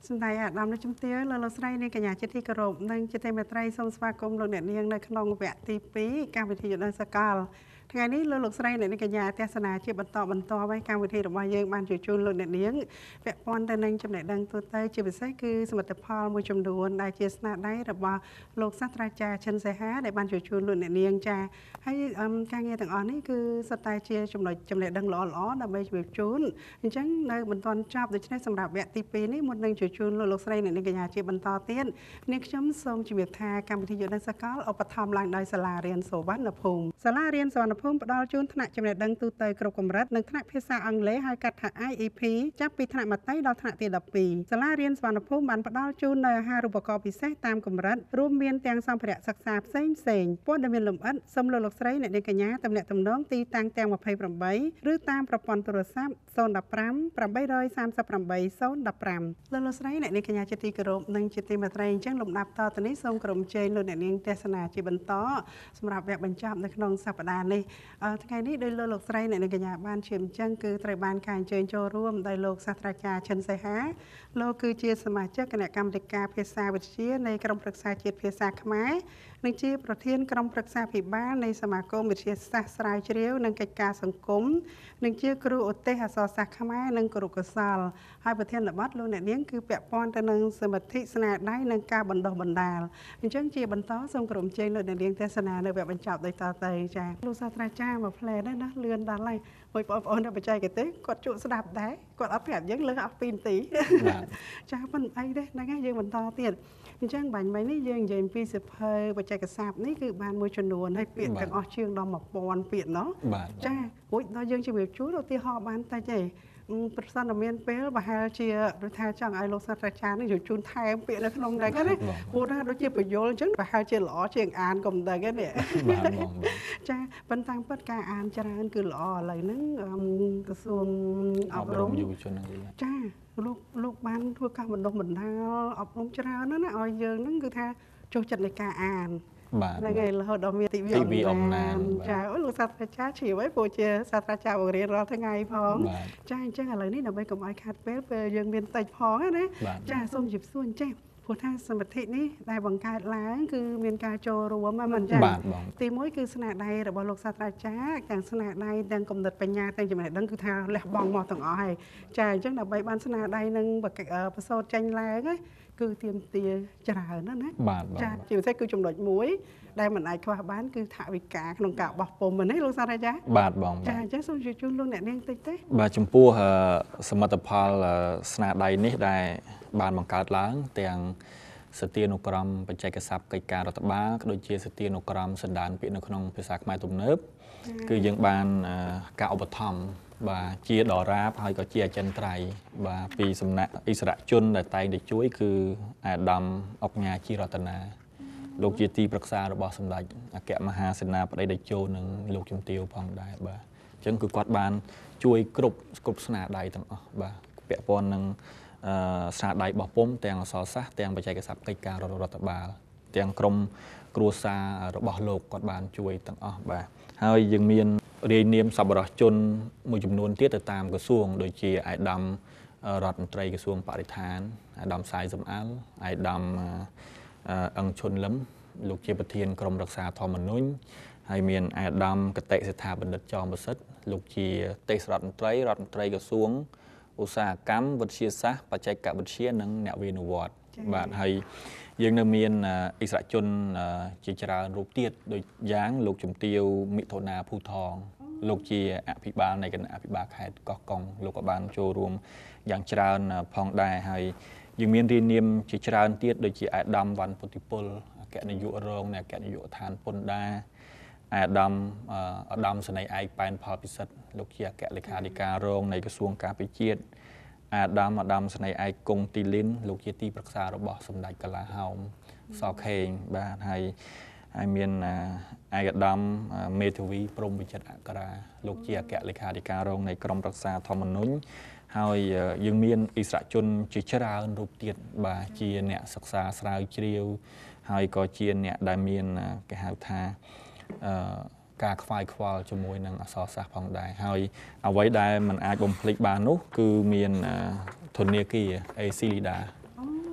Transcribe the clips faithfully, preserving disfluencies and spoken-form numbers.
Xin thầy ạ, làm nó chúng tiêu là lô sray nên cả nhà chết thi cờ rộp nên chết thêm mệt ray xong spa công lượng điện niên nơi khăn vẹn tí phí cam vị thị ở sa cal ngàyนี้เลือกใส่ในกระยาเทศนาเชื่อบรรทบรรทไว้การวิธีระบายยังบ้านจุดจุนเลือกเลี้ยงแปะปอนแต่ในจำแนกดังตัวเตยเชื่อไปใส่คือสมรรถภาพมวยจำนวนได้เจสนาได้ระบายโลกสัตราจาเชิญใส่ฮะในบ้านจุดจุนเลือกเลี้ยงจาให้การเงี้ยต่างอ่อนนี่คือสไตล์เชื่อจำแนกจำแนกดังหล่อหล่อดับไปจุดจุนจังในบรรทอนชอบโดยเฉพาะสำหรับแวะตีปีนี้หมดหนึ่งจุดจุนเลือกใส่ในกระยาเชื่อบรรทอเตี้ยนนี่ช้ำส้มจีบทาการวิธีอยู่ในสกัลเอาปฐมหลังโดยสลาเรียนโสบันภูมิสลาเรียนสวรรณภูมิดอลจุนขณะจำเนดังตูเตยกรบกมรัฐหนึ่งขณะภาษาอังกฤษให้กัดถ่าย ไอ อี พี จับปีขณะมาไต้ดอขณะตีดับปีสลาเรียนสวรรณภูมิบันปดอลจูนในห้ารูปกรณ์พิเศษตามกมรัฐรวมเมียนเตียงสัมผัสศึกษาเส้นเสียงป้อนดำเนินลมอัดสมโลลกไซในเด็กกัญญาตำแหน่งตำน้องตีตังเตียงมาภัยปรำใบหรือตามประปอนโทรศัพท์โซนดับปรำปรำใบโดยสามสับปรำใบโซนดับปรำโลลกไซในเด็กกัญญาจิตติกรบหนึ่งจิตติมาไตรจังลมนับต่อตอนนี้ทรงกรมเจนโลเนเนียงเทศนาจิบันต่อสำหรับแบบบรรจับในขนมสัปดาห์นี้ทั้งไงนี้โดยโลลกไซในเด็กกัญญาบ้านเชื่อมจังคือไตรบ้านการเจนโจร่วมโดยโลกศาสตราจารย์เชนไซฮะโลคือเจียสมาชิกคณะกรรมการภาษาวิทยาในกรมปรึกษาจิตภาษาขมายนังจีประเทศกรมปรึกษาผิบ้านในสมาคมวิทยาศาสตร์สายเชียวนังกิจการสังคมนังจีครูอุตเตหสสักขมายนังกรุกษลให้ประเทศละบัดโลเนี่ยเลี้ยงคือแปะปอนแต่นังสมัติสนาได้นังการบรรดาบรรดาอันเช่นจีบรรท้อทรงกรมเจนโลเนี่ยเลี้ยงเทศนาในแบบบรรจับโดยตาเตยจ้าลูกศาสตราจารย์มาแพร่ได้นะเรือนด้านไรมวยปอนปอนได้ไปใจกันเต้กดจุสดับได้กดอัพแบบยังเลยอัพปีนตีจ้ามันไอ้ได้นะไงยังบรรท้อเตี้ยจังบันไม้นี่ยังยังปีสิบเพยปัจจัยกระสับนี่คือบานมวยชนวนให้เปลี่ยนจากออเชียงดอมหมอกปอนเปลี่ยนเนาะจ้าโอ้ยเรายังจะแบบชู้เราตีหอบานตาใจประสานเมียนเปลบาฮาเชียโดยทางจังไอโลศาสตราจารย์นี่อยู่จูนไทยเปลี่ยนในขนมได้ก็ได้พูดได้โดยเฉพาะโยนจังบาฮาเชียหล่อเชียงอ่านก็ได้ก็เนี่ยจ้าบรรทังเปิดการอ่านจราจรคือหล่ออะไรนั่งกระทรวงอบรมจ้าลูกลูกบ้านทั่วการบรรดาบรรดาอบรมจรานั่นนะออยเยอะนั่นคือท่าโจจัดในการอ่านในไงเราดอมีติวิอมนานจ้าลูกศาสตราจารย์ฉีไว้โปรเจศาสตราจารย์บอกเรียนเราทั้งไงพ้องจ้าจ้าอะไรนี่เราไปกับไอคัดเป๊ะไปยังเรียนไต่พ้องนะจ้าส้มหยิบส่วนจ้าผู้ท่าสมบัตินี้ได้บังการล้างคือเมียนกาโจรัวมามันจ้าตีมวยคือสนาใดระบบโลกศาสตราจารย์อย่างสนาใดดังกำหนดปัญญาแต่จำเป็นดังคือท่าแหลกบองมอต่างอ้อยจ้าจังเราไปบ้านสนาใดนึงแบบประสบจังแรงไงคือเตรียมเตียจรานั่นนะจ้าจิ๋วใช่คือจำนวนมวยได้เหมือนไอ้ข้าวบ้านคือถ่ายวิกาขนมกาบอกผมเหมือนให้ลูกศาสตราจารย์บาดบองจ้าจ้าส่งจุดจุดลูกเนี่ยเลี้ยงติ๊กติ๊กบาดจมพูสมรรถภาพสนาใดนี้ได้บานบังการล้างแต่ยังสตีนุกรมปัจจัยกระสับกิจการรัฐบาลโดยเฉพาะสตีนุกรมสันดานเปียนขนมภาษาไม้ตุ่มเนิบคือยังบานการอุปธรรมบาเชียดอราบให้ก็เชียจันไตรบาปีสำนักอิสระชนแต่ไตเด็กช่วยคืออาดำออกงาชีรัตนาลูกเจตีปรักษาระบอบสมดัยแกะมหาเสนาปได้เด็กโจหนึ่งลูกจมเตียวพองได้บาจังคือกวาดบานช่วยกรุบกรุบสนาใดต่างบาเปียปอนหนึ่งสนาใดบอกปุ่มแต่งสอซะแต่งปัจจัยกระสับกิจการรัฐบาลแต่งกรมกรัวซาระบอบโลกกวาดบานช่วยต่างบาให้ยังมีเรียนเนียมสับรจนมือจำนวนเทียบตามกระทรวงโดยเฉพาะไอ้ดำรัฐมนตรีกระทรวงปฏิฐานไอ้ดำสายสำอัลไอ้ดำอังชนล้ำลูกเจียประเทียนกรมรักษาธรรมนุ่นไอ้เมียนไอ้ดำกระเตะสถาบันดัชจอมประสิทธิ์ลูกเจียเตะรัฐมนตรีรัฐมนตรีกระทรวงอุตสาหกรรมวิทยาศาสตร์ปัจจัยกับวิทยาหนังแนววินวอร์ดบาดให้ยังนำเมียนอิสระชนจิจรารูปเตียดโดยย้างลูกจุ่มเตียวมิโทนาภูทองลูกเจียอภิบาลในกันอภิบาลขายกอกองลูกบาลโจรวมอย่างจราพองได้ให้ยังมีเรียนเนียมจิจราเตียดโดยเจียดำวันปฏิปลแกะในยุโรปเนี่ยแกะในยุทานปนได้ดำดำสนัยไอปานพอพิสัตลูกเจียแกะเลขาธิการโรงในกระทรวงการพิจิตรอาดำอาดำสนัยไอกงตีลินลูกเจียตีปรึกษาระบบสมเด็จกลาเฮาสอเคงบ้านให้ไอเมียนไอกระดำเมทวีปรมวิจัดอักราลูกเจียแกะเลขาธิการโรงในกรมรักษาธรรมนุนให้ยังเมียนอิสระชนจิจรารูปเตียดบาเจียเนี่ยศึกษาสลายเชียวให้ก็เจียเนี่ยได้เมียนแกหาทาการควายควายจมูกนังสอสักพองได้ให้เอาไว้ได้มันอาจบ่มพลิกบานุคือเมียนทนเนียกีไอซิลิดา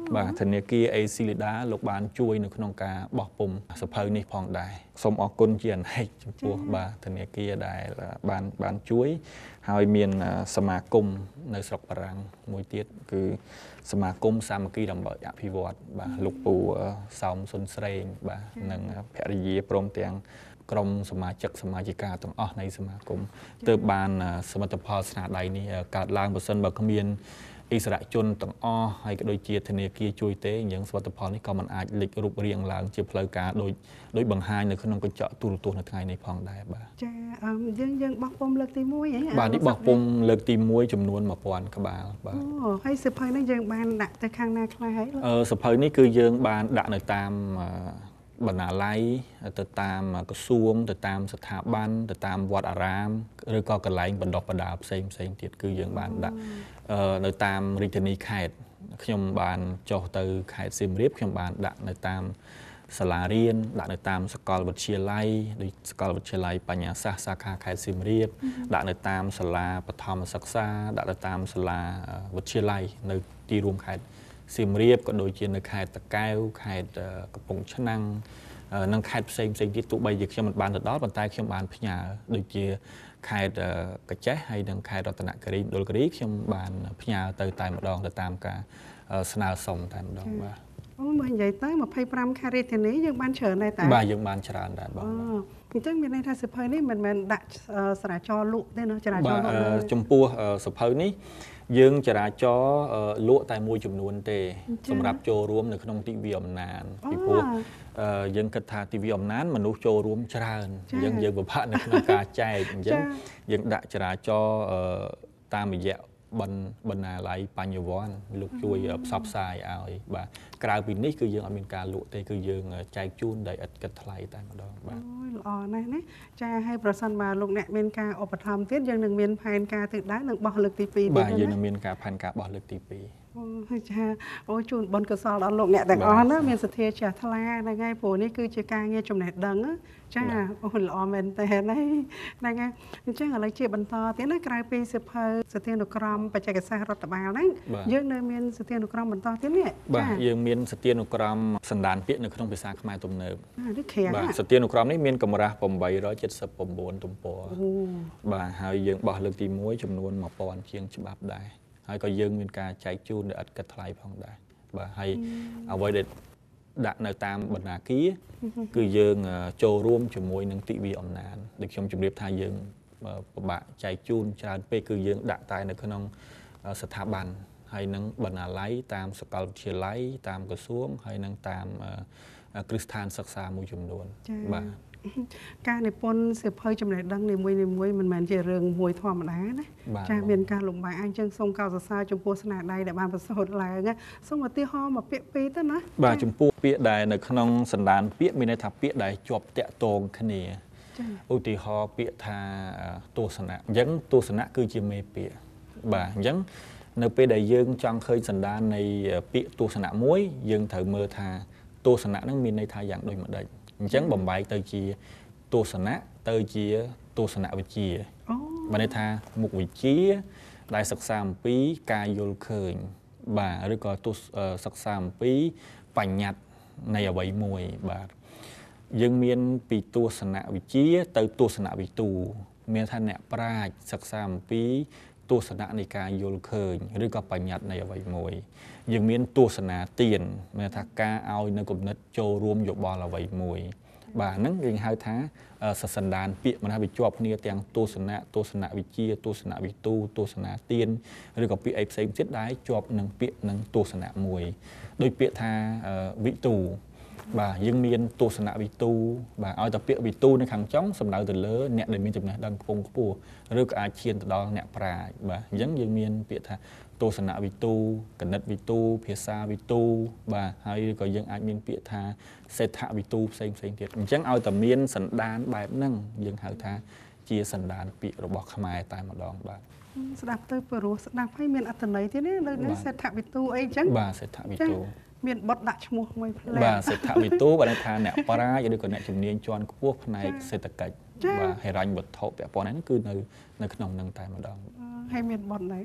បាទធនាគារ A Silida លោកបានជួយនៅក្នុងការបោះពុម្ពសភៅនេះផងដែរសូមអរគុណជាអនេកចំពោះបាទធនាគារដែលបានបានជួយហើយមានសមាគមនៅស្រុកបារាំងមួយទៀតគឺសមាគមសាមគ្គីដើម្បីអភិវឌ្ឍបាទលោកពូសោមសុនស្រេងបាទនិងភរិយាព្រមទាំងក្រុមសមាជិកសមាជិកាទាំងអស់នៃសមាគមទើបបានសមិទ្ធផលស្នាដៃនេះកើតឡើងបើសិនបើគ្មានអិសរាជជនទាំងអស់ហើយក៏ដូចជាធនាគារជួយទេអញ្ចឹងសមិទ្ធផលនេះក៏មិនអាចលេចរូបរាងឡើងជាផ្លូវការដោយដោយបង្ហាញនៅក្នុងកញ្ចក់ទូរទស្សន៍នៅថ្ងៃនេះផងដែរបាទចាយើងយើងបោះពុំលើកទីមួយហ៎បាទនេះបោះពុំលើកទីមួយចំនួនមួយពាន់ក្បាលបាទអូហើយសៀវភៅនេះយើងបានដាក់ទៅខាងណាខ្លះហើយអឺសៀវភៅនេះគឺយើងបានដាក់នៅតាមបណ្ណាល័យទៅតាមក្រសួងទៅតាមស្ថាប័នទៅតាមវត្តអារាមឬក៏កន្លែងបណ្ដុះបណ្ដាលផ្សេងផ្សេងទៀតគឺយើងបានដាក់នៅតាមរាជធានីខេត្តខ្ញុំបានចុះទៅខេត្តសៀមរាបខ្ញុំបានដាក់នៅតាមសាលារៀនដាក់នៅតាមសាកលវិទ្យាល័យដូចសាកលវិទ្យាល័យបញ្ញាសាស្ត្រសាខាខេត្តសៀមរាបដាក់នៅតាមសាលាបឋមសិក្សាដាក់នៅតាមសាលាវិទ្យាល័យនៅទីរួមខេត្តសៀមរាបក៏ដូចជានៅខេត្តតាកែវខេត្តកំពង់ឆ្នាំងនិងខេត្តផ្សេងផ្សេងទៀតទោះបីជាខ្ញុំមិនបានទៅដល់ប៉ុន្តែខ្ញុំបានផ្ញើដូចជាខេត្តកញ្ចេះហើយនិងខេត្តរតនគិរីមណ្ឌលគិរីខ្ញុំបានផ្ញើទៅតែម្ដងទៅតាមការស្នើសុំតែម្ដងបាទអូមកនិយាយទៅยี่สิบห้าខេត្តរាជធានីយើងបានច្រើនដែរតាបាទយើងបានច្រើនដែរបងអញ្ចឹងមានន័យថាសៀវភៅនេះមិនមែនដាក់ចរាចរណ៍លក់ទេណាចរាចរណ៍លក់ចំពោះសៀវភៅនេះយើងចរាចរណ៍លក់តែមួយចំនួនទេសម្រាប់ចូលរួមនៅក្នុងទិវាអំណានពីព្រោះយើងគិតថាទិវាអំណានមនុស្សចូលរួមច្រើនអញ្ចឹងយើងពិបាកនៅក្នុងការចែកអញ្ចឹងយើងដាក់ចរាចរណ៍តាមរយៈបណ្បណ្ណាល័យបញ្ញវន្តលោកជួយផ្សព្វផ្សាយឲ្យបាទក្រៅពីនេះគឺយើងអត់មានការលក់ទេគឺយើងចែកជូនដោយឥតគិតថ្លៃតែម្ដងបាទអូយល្អណាស់ណាចាឲ្យប្រសិនបើលោកអ្នកមានការឧបត្ថម្ភទៀតយើងនឹងមានផែនការទិសដៅនឹងបោះលើកទីពីរទៀតបាទយើងនឹងមានការផែនការបោះលើកទីពីរអូចាអូជូនបុណ្យកុសលដល់លោកអ្នកទាំងអស់ណាមានសទ្ធាជ្រះថ្លាហ្នឹងហើយព្រោះនេះគឺជាការងារចំណេះដឹងចាអូល្អមែនតើហ្នឹងហើយអញ្ចឹងឥឡូវជាបន្តទៀតណាក្រៅពីសៀវភៅសទ្ធានុក្រមបច្ចេកសាស្ត្ររដ្ឋបាលហ្នឹងយើងនៅមានសទ្ធានុក្រមបន្តទៀតនេះបាទយើងមានសទ្ធានុក្រមសន្តានពាក្យនៅក្នុងភាសាខ្មែរទំនើបនេះក្រាស់បាទសទ្ធានុក្រមនេះមានកម្រាស់eight hundred seventy-nineទំព័របាទហើយយើងបោះលើកទីមួយចំនួនone thousandជាងច្បាប់ដែរហើយក៏យើងមានការចែកជូនដោយឥតគិតថ្លៃផងដែរបាទហើយអ្វីដែលដាក់នៅតាមបណ្ណាគារគឺយើងចូលរួមជាមួយនឹងទិវាអំណានដូចខ្ញុំជម្រាបថាយើងពិបាកចែកជូនច្រើនពេកគឺយើងដាក់តែនៅក្នុងស្ថាប័នហើយនឹងបណ្ណាល័យតាមសាកលវិទ្យាល័យតាមក្រសួងហើយនឹងតាមគ្រឹះស្ថានសិក្សាមួយចំនួនបាទការនិពន្ធសៀវភៅចំណេះដឹងនីមួយនីមួយមិនមែនជារឿងមួយធម្មតាណាចាមានការលំបាកអញ្ចឹងសូមកោតសរសើរចំពោះស្នាដៃដែលបានប្រសូតឡើងសូមឧទាហរណ៍មកពាក្យពីរទៅណាបាទចំពោះពាក្យដែលនៅក្នុងសន្តានពាក្យមានន័យថាពាក្យដែលជាប់តាក់ទងគ្នាឧទាហរណ៍ពាក្យថាទស្សនៈអញ្ចឹងទស្សនៈគឺជាមេពាក្យបាទអញ្ចឹងនៅពេលដែលយើងចង់ឃើញសន្តាននៃពាក្យទស្សនៈមួយយើងត្រូវមើលថាទស្សនៈហ្នឹងមានន័យថាយ៉ាងដូចម្ដេចអញ្ចឹងបំបែកទៅជាទស្សនៈទៅជាទស្សនវិជ្ជាបានន័យថាមុខវិជ្ជាដែលសិក្សាអំពីការយល់ឃើញបាទឬក៏ទស្សសិក្សាអំពីបញ្ញត្តិនៃអ្វីមួយបាទយើងមានពីទស្សនវិជ្ជាទៅទស្សនវិទូមានថាអ្នកប្រាជ្ញសិក្សាអំពីទស្សនៈនៃការយល់ឃើញឬក៏បញ្ញត្តិនៃអ្វីមួយយើងមានទស្សនាទានមានថាការឲ្យនៅគំនិតចូលរួមយោបល់អ្វីមួយបាទហ្នឹងយើងហៅថាសសន្តានពាក្យមិនថាវាជាប់គ្នាទាំងទស្សនៈទស្សនវិជ្ជាទស្សនវិទូទស្សនាទានឬក៏ពាក្យអីផ្សេងទៀតដែលជាប់នឹងពាក្យនឹងទស្សនៈមួយដោយពាក្យថាវិទូបាទយើងមានទស្សនវិទូបាទឲ្យតែពាក្យវិទូនៅខាងចុងសំដៅទៅលើអ្នកដែលមានចំណេះដឹងខ្ពង់ខ្ពស់ឬក៏អាចឈានទៅដល់អ្នកប្រាជ្ញបាទអញ្ចឹងយើងមានពាក្យថាទស្សនវិទូគណិតវិទូភាសាវិទូបាទហើយក៏យើងអាចមានពាក្យថាសេដ្ឋវិទូផ្សេងផ្សេងទៀតអញ្ចឹងឲ្យតែមានសន្តានបែបហ្នឹងយើងហៅថាជាសន្តានពាក្យរបស់ខ្មែរតែម្ដងបាទស្ដាប់ទៅព្រោះស្ដាប់ហើយមានអត្ថន័យទៀតណាដូចសេដ្ឋវិទូអីអញ្ចឹងបាទសេដ្ឋវិទូមានបទដាក់ឈ្មោះមួយផ្លែបាទសេដ្ឋវិទូបានថាអ្នកប្រាជ្ញឬក៏អ្នកជំនាញជាន់ខ្ពស់ផ្នែកសេដ្ឋកិច្ចបាទហិរញ្ញវត្ថុពាក់ព័ន្ធហ្នឹងគឺនៅនៅក្នុងហ្នឹងតែម្ដងហើយមានបទណី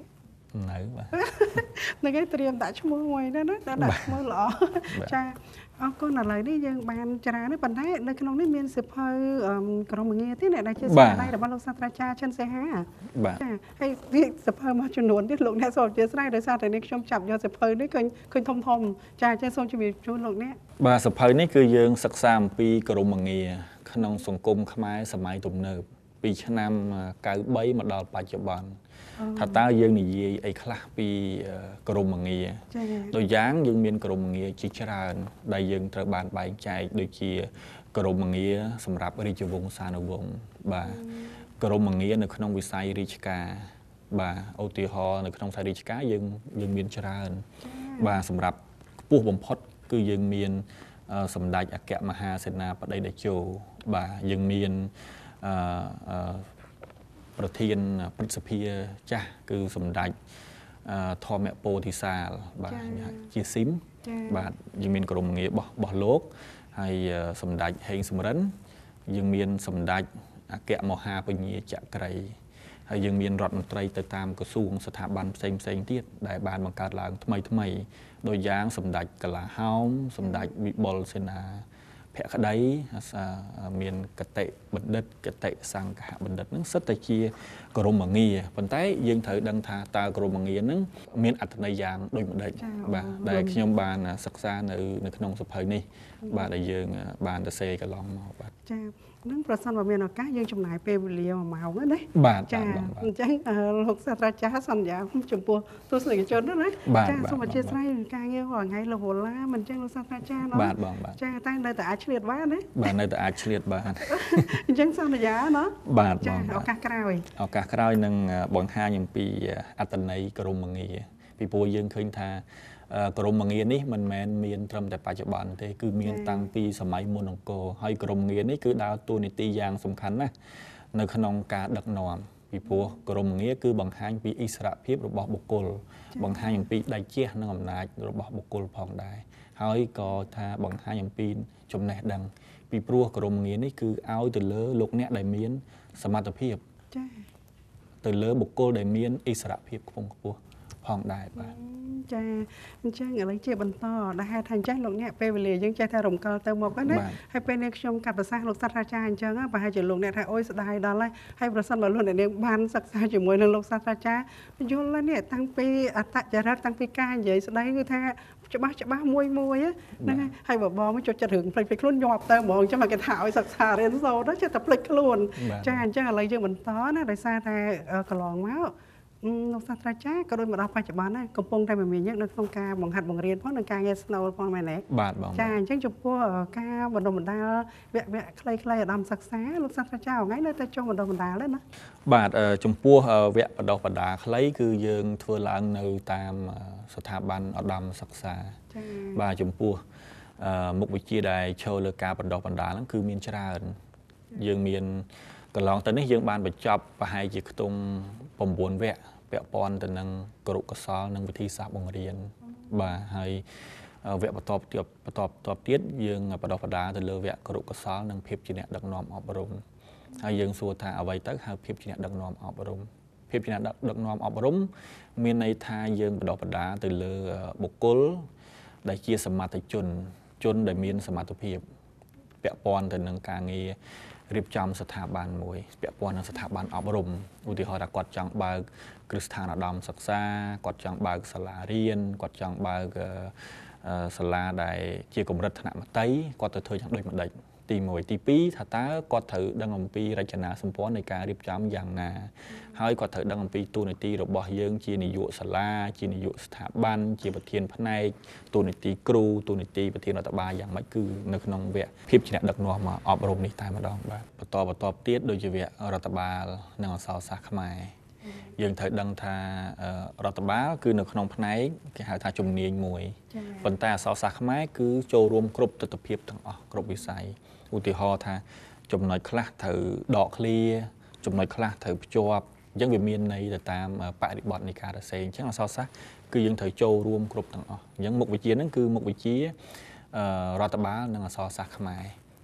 នៅបាទនឹងឯងត្រៀមដាក់ឈ្មោះមួយណាណាដាក់ឈ្មោះល្អចាអរគុណឥឡូវនេះយើងបានច្រើនទេប៉ុន្តែនៅក្នុងនេះមានសិភៅក្រុមងារទៀតដែលជាស្នាដៃរបស់លោកសាស្ត្រាចារ្យឈិនសេហាចាហើយសិភៅមួយចំនួនទៀតលោកអ្នកសូមអធិស្ឋានដោយសារតែនេះខ្ញុំចាប់យកសិភៅនេះឃើញឃើញធំធំចាចាសូមជម្រាបជូនលោកអ្នកបាទសិភៅនេះគឺយើងសិក្សាអំពីក្រុមងារក្នុងសង្គមខ្មែរសម័យទំនើបពីឆ្នាំកៅបីមកដល់បច្ចុប្បន្នថាតើយើងនិយាយអីខ្លះពីក្រុមងារដូចយ៉ាងយើងមានក្រុមងារជាច្រើនដែលយើងត្រូវបានបែងចែកដូចជាក្រុមងារសម្រាប់រាជវង្សានុវង្សបាទក្រុមងារនៅក្នុងវិស័យរាជការបាទឧទាហរណ៍នៅក្នុងវិស័យរាជការយើងយើងមានច្រើនបាទសម្រាប់ខ្ពស់បំផុតគឺយើងមានសម្ដេចអគ្គមហាសេនាបតីតេជោបាទយើងមានអឺប្រធានព្រឹទ្ធសភាចាស់គឺសម្ដេចធម្មពោធិសាលបាទជាស៊ីមបាទយើងមានក្រុមងាររបស់របស់លោកហើយសម្ដេចហេងសំរិនយើងមានសម្ដេចអគ្គមហាពញាចក្រីហើយយើងមានរដ្ឋមន្ត្រីទៅតាមក្រសួងស្ថាប័នផ្សេងផ្សេងទៀតដែលបានបង្កើតឡើងថ្មីថ្មីដោយយ៉ាងសម្ដេចកលាហោមសម្ដេចវិបុលសេនាភក្តីមានកតិបណ្ឌិតកតិសង្ឃបណ្ឌិតហ្នឹងសិតតែជាក្រុមងារប៉ុន្តែយើងត្រូវដឹងថាតើក្រុមងារហ្នឹងមានអត្ថន័យយ៉ាងដូចម្ដេចបាទដែលខ្ញុំបានសិក្សានៅនៅក្នុងសភៅនេះបាទដែលយើងបានទៅសេកន្លងមកបាទចានឹងប្រសិនបើមានឱកាសយើងចំណាយពេលវេលាមួយម៉ោងណាបាទចាអញ្ចឹងលោកសាស្ត្រាចារ្យសន្យាចំពោះទស្សនិកជនណាចាសូមអធិស្ឋានការងាររាល់ថ្ងៃលោកវ៉ូឡាមិនអញ្ចឹងលោកសាស្ត្រាចារ្យណាបាទបងបាទចាតែនៅតែអាចឆ្លៀតបានណាបាទនៅតែអាចឆ្លៀតបានអញ្ចឹងសន្យាណាបាទចាឱកាសក្រោយឱកាសក្រោយនឹងបង្ហាញអំពីអត្តន័យក្រុមងារពីព្រោះយើងឃើញថាក្រុមងារនេះមិនមែនមានត្រឹមតែបច្ចុប្បន្នទេគឺមានតាំងពីសម័យមុនអង្គរហើយក្រុមងារនេះគឺដើរតួនាទីយ៉ាងសំខាន់ណាស់នៅក្នុងការដឹកនាំពីព្រោះក្រុមងារគឺបង្ហាញពីឥស្សរភាពរបស់បុគ្គលបង្ហាញអំពីដៃជះនិងអំណាចរបស់បុគ្គលផងដែរហើយក៏ថាបង្ហាញអំពីចំណេះដឹងពីព្រោះក្រុមងារនេះគឺឲ្យទៅលើលោកអ្នកដែលមានសមត្ថភាពចា៎ទៅលើបុគ្គលដែលមានឥស្សរភាពខ្ពង់ខ្ពស់ផងដែរបាទចាអញ្ចឹងឥឡូវជាបន្តដែលហេតុថាអញ្ចឹងលោកអ្នកពេលវេលាយើងចេះតែរំកិលទៅមកណាហើយពេលនេះខ្ញុំកាត់ប្រសាសន៍លោកសាស្ត្រាចារ្យអញ្ចឹងប្រហែលជាលោកអ្នកថាអូយស្ដាយដល់ហើយហើយប្រសិនបើលោកអ្នកនាងបានសិក្សាជាមួយនឹងលោកសាស្ត្រាចារ្យយល់ហើយនេះតាំងពីអត្តចរិតតាំងពីការនិយាយស្ដីគឺថាច្បាស់ច្បាស់មួយមួយហ្នឹងហើយបើបងមកចូលចិត្តរឿងផ្លេចផ្លេចខ្លួនញាប់ទៅហ្មងអញ្ចឹងមកគេថាឲ្យសិក្សារៀនសូត្រចេះតែផ្លេចខ្លួនចាអញ្ចឹងឥឡូវយើងបន្តណាដោយសារតែកន្លងមកលោកសាស្ត្រាចារ្យក៏ដូចមកដល់បច្ចុប្បន្នដែរកំពុងតែមមាញឹកនៅក្នុងការបង្ហាត់បង្រៀនផងនិងការងារស្នូលផងមែនទេបាទបងចាអញ្ចឹងចំពោះការបណ្ដុះបណ្ដាលវគ្គវគ្គខ្លីៗឧត្តមសិក្សាលោកសាស្ត្រាចារ្យថ្ងៃនៅតែចុះបណ្ដុះបណ្ដាលទេណាបាទចំពោះវគ្គបណ្ដុះបណ្ដាលខ្លីគឺយើងធ្វើឡើងនៅតាមស្ថាប័នឧត្តមសិក្សាចាបាទចំពោះមុខវិជ្ជាដែលឈរលើការបណ្ដុះបណ្ដាលហ្នឹងគឺមានច្រើនយើងមានកន្លងទៅនេះយើងបានបញ្ចប់ប្រហែលជាខ្ទង់៩វគ្គពាក់ព័ន្ធទៅនឹងគរុកោសលនិងវិធីសាស្ត្របង្រៀនបាទហើយវគ្គបន្តទៀតបន្តបន្តទៀតយើងបណ្ដុះបណ្ដាលទៅលើវគ្គគរុកោសលនិងភាពជាអ្នកដឹកនាំអប់រំហើយយើងសួរថាអ្វីទៅហៅភាពជាអ្នកដឹកនាំអប់រំភាពជាអ្នកដឹកនាំអប់រំមានន័យថាយើងបណ្ដុះបណ្ដាលទៅលើបុគ្គលដែលជាសមត្ថជនជនដែលមានសមត្ថភាពពាក់ព័ន្ធទៅនឹងការងាររៀបចំស្ថាប័នមួយពាក់ព័ន្ធនឹងស្ថាប័នអប់រំឧទាហរណ៍ថាគាត់ចង់បើកគ្រឹះស្ថានឧត្តមសិក្សាគាត់ចង់បើកសាលារៀនគាត់ចង់បើកសាលាដែលជាកម្រិតថ្នាក់មត្តេយ្យគាត់ទៅធ្វើយ៉ាងដូចម្ដេចទីមួយទីពីរថាតើគាត់ត្រូវដឹងអំពីរចនាសម្ព័ន្ធនៃការរៀបចំយ៉ាងណាហើយគាត់ត្រូវដឹងអំពីតួនាទីរបស់យើងជានាយកសាលាជានាយកស្ថាប័នជាប្រធានផ្នែកតួនាទីគ្រូតួនាទីប្រធានរដ្ឋបាលយ៉ាងម៉េចគឺនៅក្នុងវគ្គភាពជាអ្នកដឹកនាំអប់រំនេះតែម្ដងបាទបន្តបន្តទៀតដូចជាវគ្គរដ្ឋបាលនិងអក្សរសាស្ត្រខ្មែរយើងត្រូវដឹងថារដ្ឋបាលគឺនៅក្នុងផ្នែកគេហៅថាជំនាញមួយប៉ុន្តែអក្សរសាស្ត្រខ្មែរគឺចូលរួមគ្រប់ទិដ្ឋភាពទាំងអស់គ្រប់វិស័យឧទាហរណ៍ថាចំណុចខ្លះត្រូវដកឃ្លាចំណុចខ្លះត្រូវភ្ជាប់អញ្ចឹងវាមានន័យទៅតាមបរិបទនៃការសរសេរអញ្ចឹងអក្សរសាស្ត្រគឺយើងត្រូវចូលរួមគ្រប់ទាំងអស់អញ្ចឹងមុខវិជ្ជាហ្នឹងគឺមុខវិជ្ជារដ្ឋបាលនិងអក្សរសាស្ត្រខ្មែរ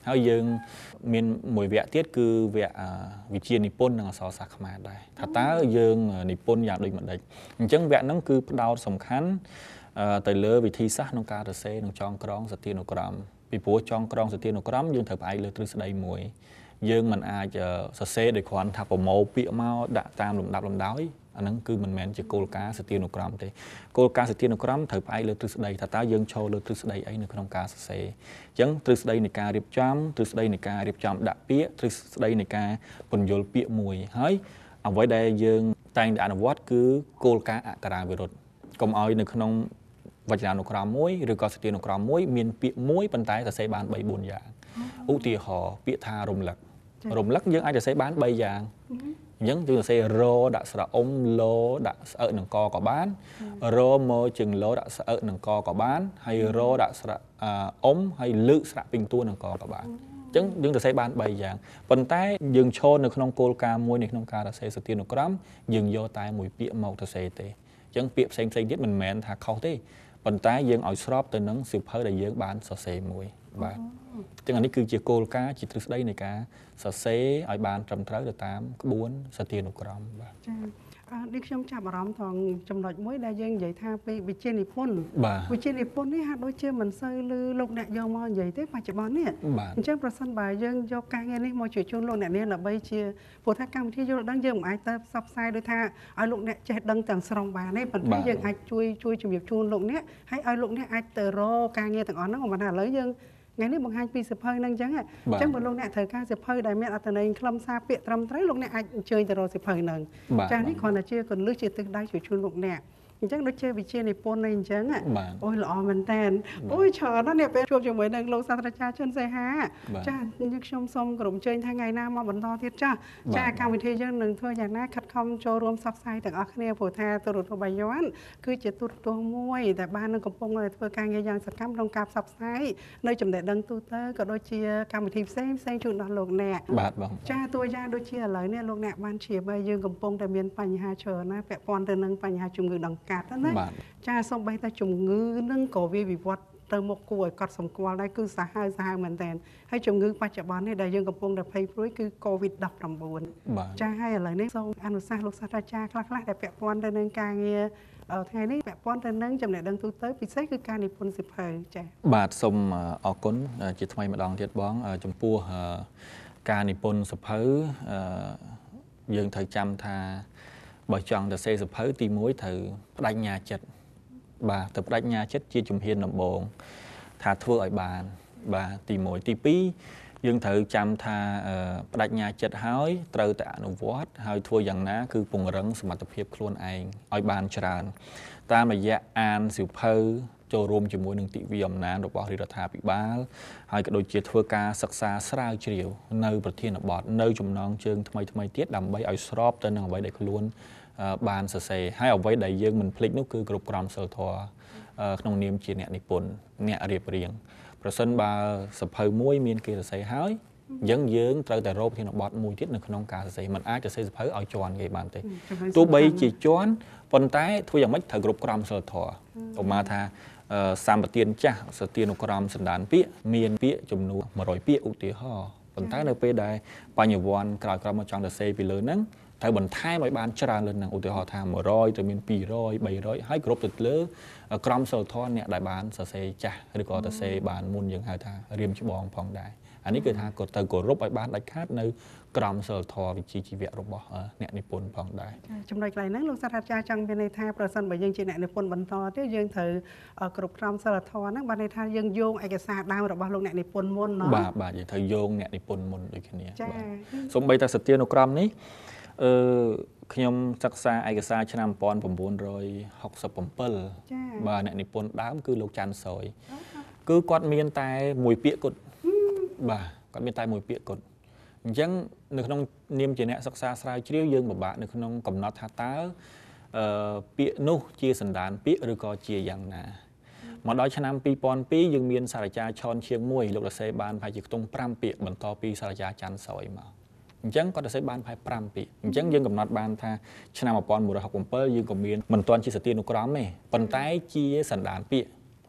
ហើយយើងមានមួយវគ្គទៀតគឺវគ្គវិជ្ជានិពន្ធនិងអក្សរសាស្ត្រខ្មែរដែរថាតើយើងនិពន្ធយ៉ាងដូចម្ដេចអញ្ចឹងវគ្គហ្នឹងគឺផ្ដោតសំខាន់ទៅលើវិធីសាស្ត្រក្នុងការសរសេរនិងចងក្រងសទ្ធានុក្រមពីព្រោះចងក្រងសទ្ធានុក្រមយើងត្រូវផ្អែកលើទ្រឹស្ដីមួយយើងមិនអាចសរសេរដោយគ្រាន់ថាប្រមូលពាក្យមកដាក់តាមលំដាប់លំដោយអាហ្នឹងគឺមិនមែនជាគោលការណ៍សទ្ធានុក្រមទេគោលការណ៍សទ្ធានុក្រមត្រូវផ្អែកលើទ្រឹស្ដីថាតើយើងឈរលើទ្រឹស្ដីអីនៅក្នុងការសរសេរអញ្ចឹងទ្រឹស្ដីនៃការរៀបចំទ្រឹស្ដីនៃការរៀបចំដាក់ពាក្យទ្រឹស្ដីនៃការពន្យល់ពាក្យមួយហើយអ្វីដែលយើងតែងតែអនុវត្តគឺគោលការណ៍អក្ខរាវិរុទ្ធកុំឲ្យនៅក្នុងវចនានុក្រមមួយឬក៏សទ្ធានុក្រមមួយមានពាក្យមួយប៉ុន្តែសរសេរបានបី បួនយ៉ាងឧទាហរណ៍ពាក្យថារំលឹករំលឹកយើងអាចសរសេរបានបីយ៉ាងអញ្ចឹងយើងសរសេររដាក់ស្រៈអ៊ុំលោដាក់ស្អើកនឹងកក៏បានរមកជើងលោដាក់ស្អើកនឹងកក៏បានហើយរដាក់ស្រៈអ៊ុំហើយលើកស្រៈពេញតួនឹងកក៏បានអញ្ចឹងយើងសរសេរបានបីយ៉ាងប៉ុន្តែយើងឈរនៅក្នុងគោលការណ៍មួយនៅក្នុងការសរសេរសទ្ធានុក្រមយើងយកតែមួយពាក្យមកសរសេរទេអញ្ចឹងពាក្យផ្សេងផ្សេងទៀតមិនមែនថាខុសទេប៉ុន្តែយើងឲ្យស្របទៅនឹងសៀវភៅដែលយើងបានសរសេរមួយបាទចឹងអានេះគឺជាគោលការណ៍ជាទ្រឹស្ដីនៃការសរសេរឲ្យបានត្រឹមត្រូវទៅតាមក្បួនសទ្ធានុក្រមបាទចា៎នេះខ្ញុំចាប់អារម្មណ៍ត្រង់ចំណុចមួយដែលយើងនិយាយថាពីវិជ្ជានិពន្ធវិជ្ជានិពន្ធនេះហាក់ដូចជាមិនសូវឮលោកអ្នកយកមកនិយាយទេបច្ចុប្បន្ននេះអញ្ចឹងប្រសិនបើយើងយកការងារនេះមកជួយជូនលោកអ្នកនាងដើម្បីជាព្រោះថាកម្មវិធីយល់ដឹងយើងមិនអាចទៅផ្សព្វផ្សាយដោយថាឲ្យលោកអ្នកចេះដឹងទាំងស្រុងបានទេប៉ុន្តែយើងអាចជួយជួយជំរាបជូនលោកអ្នកហើយឲ្យលោកអ្នកអាចទៅរកការងារទាំងអស់ហ្នឹងមិនថាឥឡូវយើងថ្ងៃនេះបង្ហាញពីសិភៅហ្នឹងអញ្ចឹងអញ្ចឹងបើលោកអ្នកត្រូវការសិភៅដែលមានអត្ថន័យខ្លឹមសារពាក្យត្រឹមត្រូវលោកអ្នកអាចអញ្ជើញទៅរកសិភៅហ្នឹងចា៎នេះគ្រាន់តែជាកលឹះជាទិសដៅជួយជូនលោកអ្នកអញ្ចឹងដូចជាវិជានិពន្ធនេះអញ្ចឹងអូយល្អមែនតើអូយច្រើនណាស់នេះពេលជួបជាមួយនឹងលោកសាស្ត្រាចារ្យជុនសីហាចា៎ខ្ញុំសូមក្រុមជើញថាថ្ងៃណាមកបន្តទៀតចា៎ចាកម្មវិធីយើងនឹងធ្វើយ៉ាងណាខិតខំចូលរួមផ្សព្វផ្សាយទាំងអស់គ្នាព្រោះថាទូរទស្សន៍បាយ័នគឺជាទូរទស្សន៍មួយដែលបាននឹងកំពុងធ្វើការងារយ៉ាងសកម្មក្នុងការផ្សព្វផ្សាយនៅចំណេះដឹងទូទៅក៏ដូចជាកម្មវិធីផ្សេងផ្សេងជូនដល់លោកអ្នកបាទបងចាតួយ៉ាងដូចជាឥឡូវនេះលោកអ្នកបានជ្រាបហើយយើងកំពុងតែមានបញ្ហាច្រើនណាពាក់ព័ន្ធទៅនឹងបញ្ហាជំងឺដង្កាត់ណាចាសូម្បីតែជំងឺនឹងក៏វាវិវត្តទៅមុខគួរឲ្យកត់សម្គាល់ដែរគឺសាហាវសាហាវមែនតើហើយជំងឺបច្ចុប្បន្ននេះដែលយើងកំពុងតែភ័យព្រួយគឺ កូវីដ ដប់ប្រាំបួន ចាហើយឥឡូវនេះសូមអនុសាសន៍លោកសាស្ត្រាចារ្យខ្លះៗដែលពាក់ព័ន្ធទៅនឹងការងារថ្ងៃនេះពាក់ព័ន្ធទៅនឹងចំណេះដឹងទូទៅពិសេសគឺការនិពន្ធសិភៅចាបាទសូមអរគុណជាថ្មីម្ដងទៀតបងចំពោះការនិពន្ធសិភៅយើងត្រូវចាំថាបើចង់ទៅសេសិភៅទីមួយត្រូវបដិញ្ញាចិត្តបាទទៅបដិញ្ញាចិត្តជាជំហានដំបូងថាធ្វើឲ្យបានបាទទីមួយទីពីរយើងត្រូវចាំថាបដិញ្ញាចិត្តហើយត្រូវតែអនុវត្តហើយធ្វើយ៉ាងណាគឺពង្រឹងសមត្ថភាពខ្លួនឯងឲ្យបានច្រើនតាមរយៈអានសៀវភៅចូលរួមជាមួយនឹងទិវាអំណាចរបស់រាជរដ្ឋាភិបាលហើយក៏ដូចជាធ្វើការសិក្សាស្រាវជ្រាវនៅប្រធានបទនៅចំណងជើងថ្មីថ្មីទៀតដើម្បីឲ្យស្របទៅនឹងអ្វីដែលខ្លួនបានសរសេរហើយអ្វីដែលយើងមិនភ្លេចនោះគឺគ្រប់ក្រមសីលធម៌ក្នុងនាមជាអ្នកនិពន្ធអ្នករៀបរៀងប្រសិនបើសភៅមួយមានគេសរសេរហើយអញ្ចឹងយើងត្រូវតែរកប្រធានបទមួយទៀតនៅក្នុងការសរសេរមិនអាចសរសេរសភៅឲ្យជាន់គេបានទេទោះបីជាជាន់ប៉ុន្តែធ្វើយ៉ាងម៉េចត្រូវគ្រប់ក្រមសីលធម៌ឧបមាថាសម្បទានចាស់សទានុក្រមសន្តានពាក្យមានពាក្យចំនួនមួយរយពាក្យឧទាហរណ៍ប៉ុន្តែនៅពេលដែលបញ្ញវន្តក្រោយក្រោយមកចង់សរសេរពីលើហ្នឹងត្រូវបន្ថែមឲ្យបានច្រើនលើនឹងឧទាហរណ៍ថាមួយរយទៅមានពីររយ បីរយហើយគ្រប់ទៅលើក្រមសីលធម៌អ្នកដែលបានសរសេរចាស់ឬក៏សរសេរបានមុនយើងហៅថារៀមច្បងផងដែរអានេះគឺថាក៏ទៅគោរពឲ្យបានដាច់ខាតនៅក្រមសីលធម៌វិជ្ជាជីវៈរបស់អ្នកនិពន្ធផងដែរចំណុចកន្លែងហ្នឹងលោកសាស្ត្រាចារ្យចង់មានន័យថាប្រសិនបើយើងជាអ្នកនិពន្ធបន្តទៀតយើងត្រូវគ្រប់ក្រមសីលធម៌ហ្នឹងបានន័យថាយើងយោងឯកសារដើមរបស់លោកអ្នកនិពន្ធមុនណាបាទបាទយើងត្រូវយោងអ្នកនិពន្ធមុនដូចគ្នាបាទសូម្បីតែសទានុក្រមនេះអឺខ្ញុំសិក្សាឯកសារឆ្នាំmột nghìn chín trăm sáu mươi bảyបាទអ្នកនិពន្ធដើមគឺលោកច័ន្ទសយគឺគាត់មានតែមួយពាក្យគាត់បាទគាត់មានតែមួយពាក្យគាត់អញ្ចឹងនៅក្នុងនាមជាអ្នកសិក្សាស្រាវជ្រាវយើងពិបាកនៅក្នុងកំណត់ថាតើអឺពាក្យនោះជាសន្តានពាក្យឬក៏ជាយ៉ាងណាមកដល់ឆ្នាំពីរពាន់ពីរយើងមានសាស្ត្រាចារ្យឆនឈៀងមួយលោកសរសេរបានប្រហែលជាខ្ទង់ប្រាំពាក្យបន្តពីសាស្ត្រាចារ្យច័ន្ទសយមកអញ្ចឹងគាត់សរសេរបានប្រហែលប្រាំពាក្យអញ្ចឹងយើងកំណត់បានថាឆ្នាំmột nghìn chín trăm sáu mươi bảyយើងក៏មានមិនទាន់ជាសទានុក្រមទេប៉ុន្តែជាសន្តានពាក្យ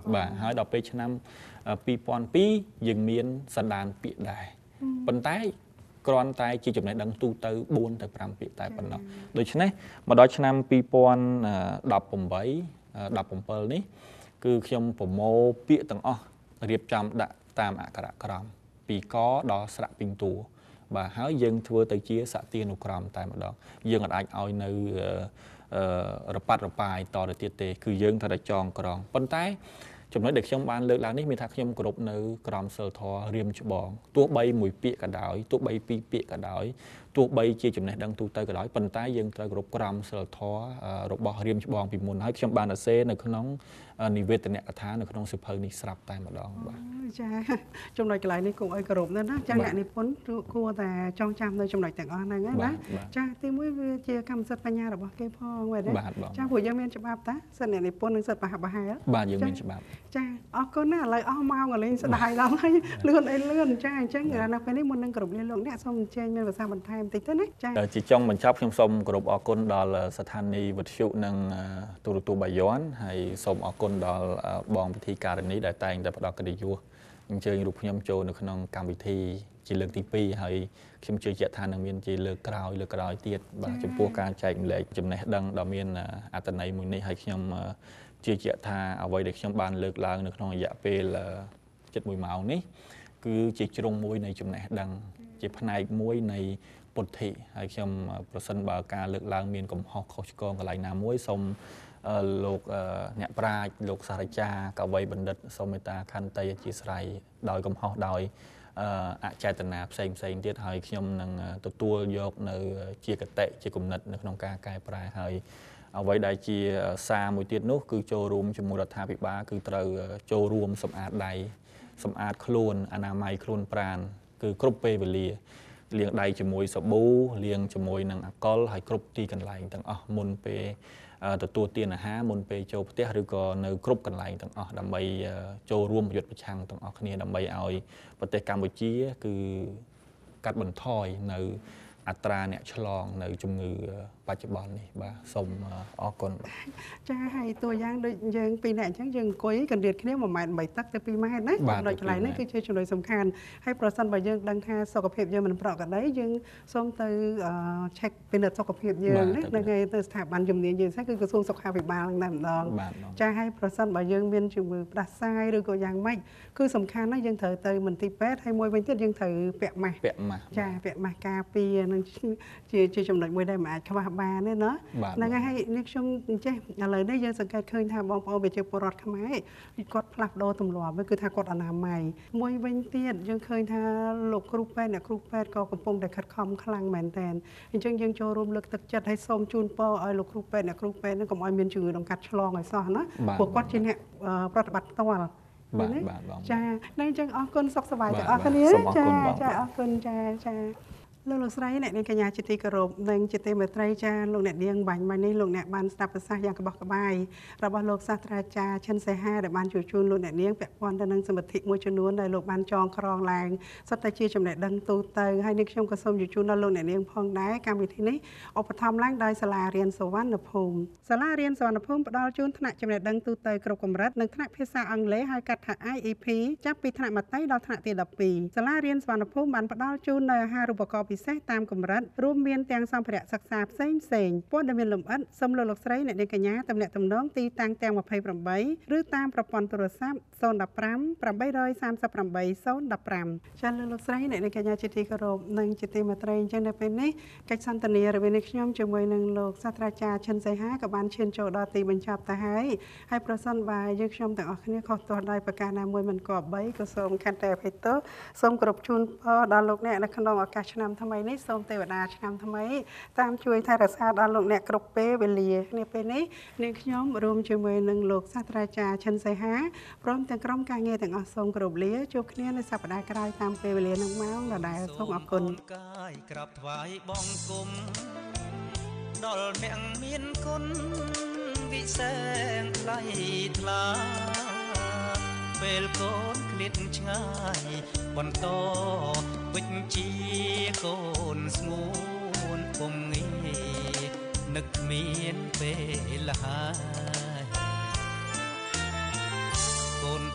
บ่าให้ดอกไปชนะปีปอนปียังมีนสันดานปีได้ปันไตกรอนไตจีจุดไหนดังตูเตอร์บุญแต่ปรำปีไตปันเนาะโดยฉะนั้นมาดอยชนะปีปอนดับผมไว้ดับผมเปิลนี้คือขยมผมโมปีตั้งอ้อเรียบจำดะตามอักขระกรามปีก้อดอสระปิงตัวบ่าหายังทัวร์ไตเจียสะเตียนุกรามแต่มาดอกยังอัดเอาในระปัดระปายต่อเตียเตคือยังถ้าได้จองกรองปันไตจำนวนเด็กช่างบ้านเลิกแล้วนี่มีทักยมกรบในกรามเซอร์ทอเรียมฉบองตัวใบหมุยเปียกระดอยตัวใบปีเปียกระดอยตัวใบเจียจำนวนดังตัวเตยกระดอยปันใต้ยังตะกรบกรามเซอร์ทอรบบเรียมฉบองปีมุนให้ช่างบ้านเซในขนมนิเวศเนี่ยกระทาในขนมสุเพนิสรับตายมาดองบ้าจ้าจำนวนกลายในกลุ่มไอกรบนั่นนะจ้าเนี่ยนี่พ้นกลัวแต่จองจำในจำนวนแต่งอ่อนนั่นนะจ้าที่มุ้ยเจียกำสัตปัญญาหรือว่าเก็บพองไว้ได้จ้าผู้ยังมีฉบับตาเสน่ห์ในพ้นหนึ่งสัตปะหับปะหายบ้านยังมีฉบับจ้าอ๋อก็น่าเลยอ๋อมากันเลยสบายแล้วเลยเลื่อนไอ้เลื่อนจ้าจ้าเงี้ยนะไปนี่มันนั่งกรบเรียนลงเนี่ยส้มเจนเป็นภาษาบรรทายติดต้นนะจ้าจีจ้องมันชอบชมส้มกรบออกคนดอลสถานีวิทยุนั่งตัวตัวใบย้อนให้ส้มออกคนดอลบองพิธีการนี้ได้แต่งแต่ประดอกกระดิยัวยังเจอรูปยมโจในขนมการวิธีจีเลือกตีปีให้เข้มเจอเจตานังเมียนจีเลือกกราวเลือกกราวเตียดบ่าจำพวกการใจมันเลยจำในดังดาวเมียนอัตนัยมุนนี้ให้เข้มเจอเจตาเอาไว้เด็กเข้มบานเลือกลางในขนมยาเปลจัดมวยเมานี้คือจีจงมวยในจำในดังจีพนัยมวยในปฐิให้เข้มประสันบ่าการเลือกลางเมียนกับฮอกเขาชกองกับไหลน้ำมวยสมโลกเนี่ยปลาโลกสารจากัวัยบัณฑิตสมัยตาคันเตยจีสไรดอยกำฮอดอยอาจารย์ตนาเซ็งเซ็งที่ไทยขยมนังตัวตัวยกในเชียกเตะเชียกลุ่มนัดในขนมกากายปลายให้เอาไว้ได้เชียซาหมวยเตียนนู้คือโจรวมจมูกรัฐาภิบาคือเตอโจรวมสมอาดใดสมอาดคลูนอนามัยคลูนปราณคือกรุบเปเบลีเลี้ยงใดจมูกสบู่เลี้ยงจมูกนังอัลกอฮอล์ให้กรุบตีกันไหลต่างอ๋อมุนเปตัวตัวเตียนนะฮะมุนเปโจพเตหรือก็ในกรุบกันไหลต่างอ๋อดำใบโจรวมประโยชน์ประชังต่างอ๋อขณีดำใบเอาประเทศกัมพูชีคือกัดบรรทอยในอัตราเนี่ยฉลองในจุงือปัจจุบันนี่บ้าสมออกคนจะให้ตัวอย่างโดยยังปีไหนช่างยังก้อยกันเดือดแค่นี้มาใหม่ใบตักแต่ปีใหม่นะโดยจะไหลนี่คือเชื่อจุดโดยสำคัญให้ประสันใบยังดังท่าสกปรกยังมันเปราะกันได้ยังส้มเตยเช็คเป็นเดือดสกปรกยังนะในไงสถาบันจุ่มเนียยังใช่คือกระทรวงสุขภาพอีกบางนั่นดองจะให้ประสันใบยังเมียนจุ่มมือปลาทรายหรือก็ยังไม่คือสำคัญนะยังเถอเตยมันตีแป๊ดให้มวยเป็นเตี้ยยังเถอเปียกมาเปียกมาจ้าเปียกมากาปีนั่นเชื่อเชื่อจำนวนมวยได้มาขวาบาเนี่ยเนาะนั่นก็ให้นิชมเจ้อะไรได้ยังสังเกตเคยทำบองเอาไปเจอปลอดขมายกดพลักโดตำรวจไม่คือทากดอนามัยมวยเว้นเตี้ยยังเคยทาหลบครูแปดเนี่ยครูแปดก็กระปงแต่ขัดคอมคลังแมนแทนยังยังโจรวมเลือกตักจัดให้ส้มจูนปอไอ้หลบครูแปดเนี่ยครูแปดนั่นก็มอยเมียนจืดต้องกัดชลองไอ้ซ้อนนะพวกกดจีเนี่ยปฏิบัติตัวจ้าในจังออกคนสกสบายจากออกคนนี้จ้าจ้าออกคนจ้าจ้าลูกลูกสไลด์เนี่ยในกัญญาจิตติกรบในจิตติเมตรัยจาลูกเนี่ยเลี้ยงบังมาในลูกเนี่ยบานสตาร์ภาษาอย่างกระบอกกระบายระบาดโลกศาสตราจารย์เช่นเซฮาแต่บานจูจูนลูกเนี่ยเลี้ยงแปะปอนดังสมถิมวยชนวนในลูกบานจองครองแรงสัตย์ชีจำเนดังตูเตยให้นึกชมกระสมจูจูนในลูกเนี่ยเลี้ยงพองได้การวิธีนี้อุปธรรมล้างได้สลาเรียนสวรรณภูมิสลาเรียนสวรรณภูมิดาวจูนถนัดจำเนดังตูเตยกรบกำรัดหนึ่งถนัดภาษาอังกฤษให้กัดถนัดไอเอพีจับปีถนัดมาไต้ดาวถนัดตีดับปีสลาเรียนสวรรณภูมิบานดาวจูนในห้ารูปประกอบพิเศษตามกำรัดรวมเมียนแตงสัมผัสศึกษาเส้นเสียงพวกดำเนินลมอัดสมโลกไซน์ในกัญญาตำแหน่งตำน้องตีตังแตงมาภัยปรำใบหรือตามประปอนโทรศัพท์โซนดับปรำปรำใบรอยสามสับปรำใบโซนดับปรำฉันโลกไซน์ในกัญญาจิตติกรบหนึ่งจิตติมาตรัยจังในเป็นนี้กัจสันตเนียระเวนิชยมจมวยหนึ่งโลกศาสตราจารย์เชนไซฮากับบานเชนโจดอตีบรรจับตาให้ให้ประสันบายยึกชมแต่ออกนี้ขอตัวได้ประการนามวยมันกอบใบกระสมคันแต่เพเตอร์สมกรบชุนพอดาลกเนี่ยในขนมอากาศนำทำไมนี่สมเทวดาชนำทำไมตามช่วยไทยรักษาดาลกเนี่ยกรบเป้เวลีเนี่ยเป็นนี้เนี่ยขยมรวมช่วยมือหนึ่งโลกศาสตราจารย์เชนไซฮาพร้อมแต่กรมการเงินแต่งอสมกรบเลี้ยจุกเนี่ยในสัปดาห์กลายตามเป้เวลีน้องม้าเราได้ส่งออกคนกายกราบถวายบ้องกุมดอลเมียงเมียนคนวิแสงไล่ทลาเปลโกนคลิดง่ายบนโตวิญชีโกนสงูนคงงี้นึกเมียนเปลหายโก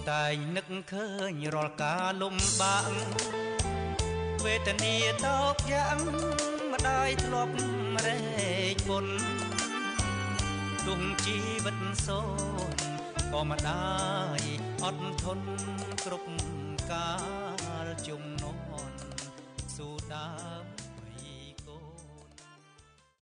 តែងនឹកឃើញរាល់ការលំបាកវេទនាតោកយ៉ាងម្ដាយធ្លាប់រែកបុនទោះជីវិតសូនក៏ម្ដាយអត់ធន់គ្រប់កាលជំនន់ស៊ូដើម